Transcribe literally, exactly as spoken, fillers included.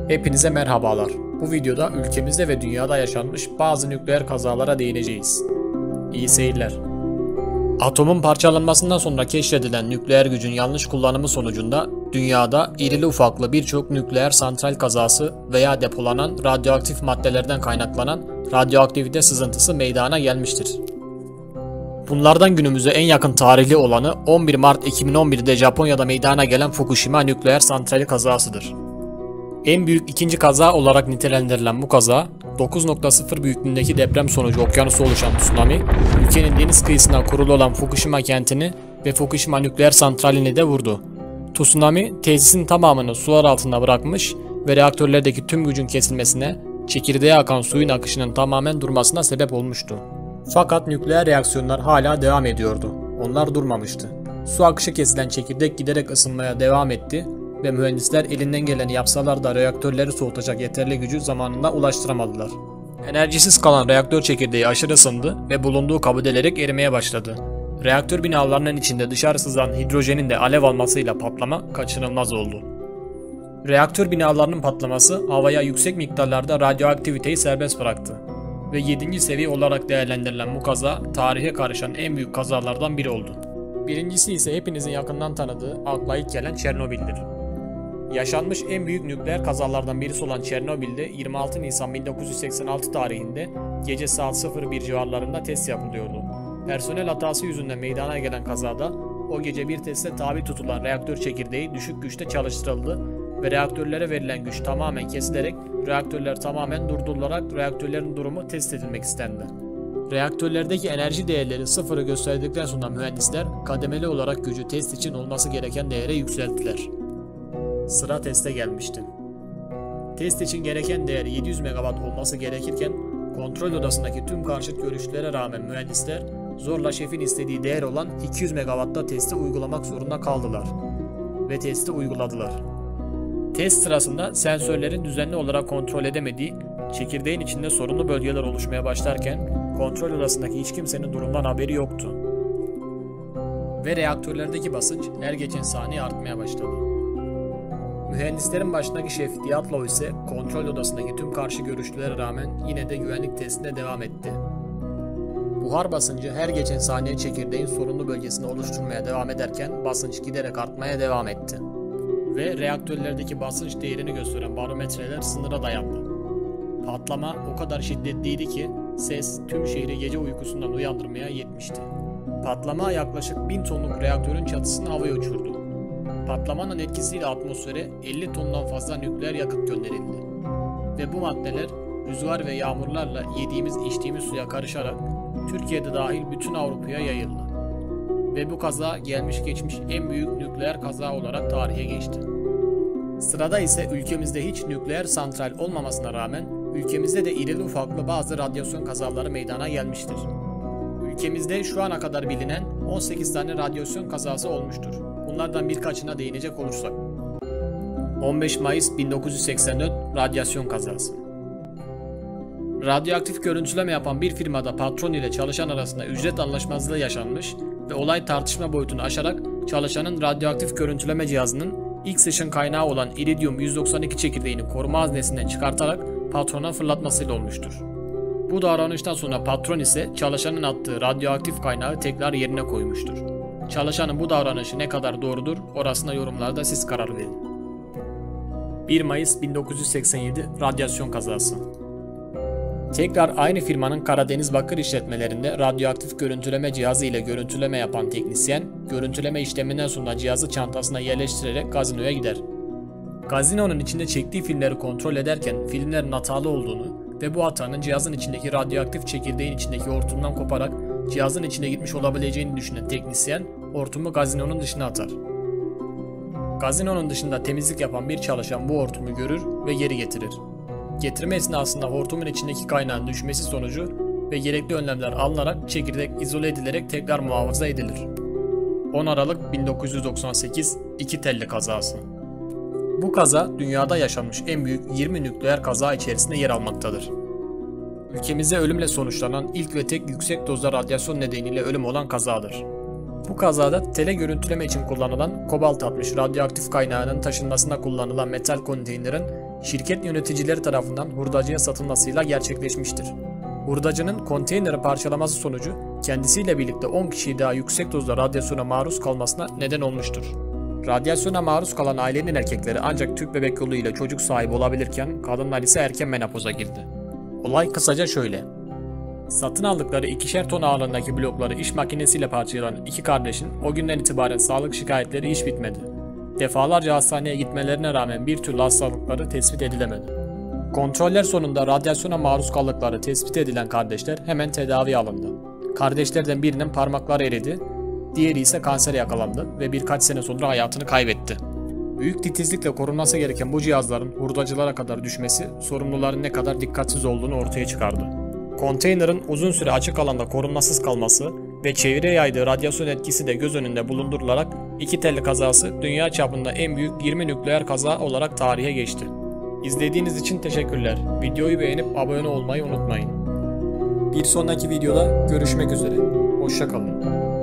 Hepinize merhabalar. Bu videoda ülkemizde ve dünyada yaşanmış bazı nükleer kazalara değineceğiz. İyi seyirler. Atomun parçalanmasından sonra keşfedilen nükleer gücün yanlış kullanımı sonucunda dünyada irili ufaklı birçok nükleer santral kazası veya depolanan radyoaktif maddelerden kaynaklanan radyoaktivite sızıntısı meydana gelmiştir. Bunlardan günümüze en yakın tarihli olanı on bir Mart iki bin on bir'de Japonya'da meydana gelen Fukushima nükleer santrali kazasıdır. En büyük ikinci kaza olarak nitelendirilen bu kaza, dokuz nokta sıfır büyüklüğündeki deprem sonucu okyanusta oluşan tsunami, ülkenin deniz kıyısına kurulu olan Fukushima kentini ve Fukushima nükleer santralini de vurdu. Tsunami, tesisin tamamını sular altında bırakmış ve reaktörlerdeki tüm gücün kesilmesine, çekirdeğe akan suyun akışının tamamen durmasına sebep olmuştu. Fakat nükleer reaksiyonlar hala devam ediyordu. Onlar durmamıştı. Su akışı kesilen çekirdek giderek ısınmaya devam etti ve mühendisler elinden geleni yapsalar da reaktörleri soğutacak yeterli gücü zamanında ulaştıramadılar. Enerjisiz kalan reaktör çekirdeği aşırı ısındı ve bulunduğu kabı delerek erimeye başladı. Reaktör binalarının içinde dışarı sızan hidrojenin de alev almasıyla patlama kaçınılmaz oldu. Reaktör binalarının patlaması havaya yüksek miktarlarda radyoaktiviteyi serbest bıraktı ve yedinci seviye olarak değerlendirilen bu kaza tarihe karışan en büyük kazalardan biri oldu. Birincisi ise hepinizin yakından tanıdığı, akla ilk gelen Çernobil'dir. Yaşanmış en büyük nükleer kazalardan birisi olan Çernobil'de yirmi altı Nisan bin dokuz yüz seksen altı tarihinde gece saat sıfır bir civarlarında test yapılıyordu. Personel hatası yüzünden meydana gelen kazada o gece bir teste tabi tutulan reaktör çekirdeği düşük güçte çalıştırıldı ve reaktörlere verilen güç tamamen kesilerek reaktörler tamamen durdurularak reaktörlerin durumu test edilmek istendi. Reaktörlerdeki enerji değerleri sıfırı gösterdikten sonra mühendisler kademeli olarak gücü test için olması gereken değere yükselttiler. Sıra teste gelmişti. Test için gereken değer yedi yüz megawatt olması gerekirken kontrol odasındaki tüm karşıt görüşlere rağmen mühendisler zorla şefin istediği değer olan iki yüz megawatt'ta testi uygulamak zorunda kaldılar ve testi uyguladılar. Test sırasında sensörlerin düzenli olarak kontrol edemediği, çekirdeğin içinde sorunlu bölgeler oluşmaya başlarken kontrol odasındaki hiç kimsenin durumdan haberi yoktu. Ve reaktörlerdeki basınç her geçen saniye artmaya başladı. Mühendislerin başındaki şef Diatlov ise kontrol odasındaki tüm karşı görüşlere rağmen yine de güvenlik testine devam etti. Buhar basıncı her geçen saniye çekirdeğin sorunlu bölgesini oluşturmaya devam ederken basınç giderek artmaya devam etti. Ve reaktörlerdeki basınç değerini gösteren barometreler sınıra dayandı. Patlama o kadar şiddetliydi ki ses tüm şehri gece uykusundan uyandırmaya yetmişti. Patlama yaklaşık bin tonluk reaktörün çatısını havaya uçurdu. Patlamanın etkisiyle atmosfere elli tondan fazla nükleer yakıt gönderildi. Ve bu maddeler rüzgar ve yağmurlarla yediğimiz içtiğimiz suya karışarak Türkiye'de dahil bütün Avrupa'ya yayıldı. Ve bu kaza gelmiş geçmiş en büyük nükleer kaza olarak tarihe geçti. Sırada ise ülkemizde hiç nükleer santral olmamasına rağmen ülkemizde de irili ufaklı bazı radyasyon kazaları meydana gelmiştir. Ülkemizde şu ana kadar bilinen on sekiz tane radyasyon kazası olmuştur. Bunlardan birkaçına değinecek olursak. on beş Mayıs bin dokuz yüz seksen dört radyasyon kazası. Radyoaktif görüntüleme yapan bir firmada patron ile çalışan arasında ücret anlaşmazlığı yaşanmış ve olay tartışma boyutunu aşarak çalışanın radyoaktif görüntüleme cihazının X ışın kaynağı olan iridyum yüz doksan iki çekirdeğini koruma haznesinden çıkartarak patrona fırlatmasıyla olmuştur. Bu davranıştan sonra patron ise çalışanın attığı radyoaktif kaynağı tekrar yerine koymuştur. Çalışanın bu davranışı ne kadar doğrudur orasına yorumlarda siz karar verin. bir Mayıs bin dokuz yüz seksen yedi radyasyon kazası. Tekrar aynı firmanın Karadeniz Bakır işletmelerinde radyoaktif görüntüleme cihazı ile görüntüleme yapan teknisyen, görüntüleme işleminden sonra cihazı çantasına yerleştirerek gazinoya gider. Gazinonun içinde çektiği filmleri kontrol ederken filmlerin hatalı olduğunu ve bu hatanın cihazın içindeki radyoaktif çekirdeğin içindeki hortumdan koparak cihazın içine gitmiş olabileceğini düşünen teknisyen hortumu gazinonun dışına atar. Gazinonun dışında temizlik yapan bir çalışan bu hortumu görür ve geri getirir. Getirme esnasında hortumun içindeki kaynağın düşmesi sonucu ve gerekli önlemler alınarak çekirdek izole edilerek tekrar muhafaza edilir. on Aralık bin dokuz yüz doksan sekiz İki Telli kazası. Bu kaza dünyada yaşanmış en büyük yirmi nükleer kaza içerisinde yer almaktadır. Ülkemizde ölümle sonuçlanan ilk ve tek yüksek dozda radyasyon nedeniyle ölüm olan kazadır. Bu kazada tele görüntüleme için kullanılan kobalt altmış radyoaktif kaynağının taşınmasında kullanılan metal konteynerin şirket yöneticileri tarafından hurdacıya satılmasıyla gerçekleşmiştir. Hurdacının konteyneri parçalaması sonucu kendisiyle birlikte on kişi daha yüksek dozda radyasyona maruz kalmasına neden olmuştur. Radyasyona maruz kalan ailenin erkekleri ancak tüp bebek yoluyla çocuk sahibi olabilirken kadınlar ise erken menopoza girdi. Olay kısaca şöyle. Satın aldıkları ikişer ton ağırlığındaki blokları iş makinesiyle parçalayan iki kardeşin o günden itibaren sağlık şikayetleri hiç bitmedi. Defalarca hastaneye gitmelerine rağmen bir türlü hastalıkları tespit edilemedi. Kontroller sonunda radyasyona maruz kaldıkları tespit edilen kardeşler hemen tedaviye alındı. Kardeşlerden birinin parmakları eridi, diğeri ise kansere yakalandı ve birkaç sene sonra hayatını kaybetti. Büyük titizlikle korunması gereken bu cihazların hurdacılara kadar düşmesi sorumluların ne kadar dikkatsiz olduğunu ortaya çıkardı. Konteynerin uzun süre açık alanda korunmasız kalması ve çevreye yaydığı radyasyon etkisi de göz önünde bulundurularak iki telli kazası dünya çapında en büyük yirmi nükleer kaza olarak tarihe geçti. İzlediğiniz için teşekkürler. Videoyu beğenip abone olmayı unutmayın. Bir sonraki videoda görüşmek üzere. Hoşça kalın.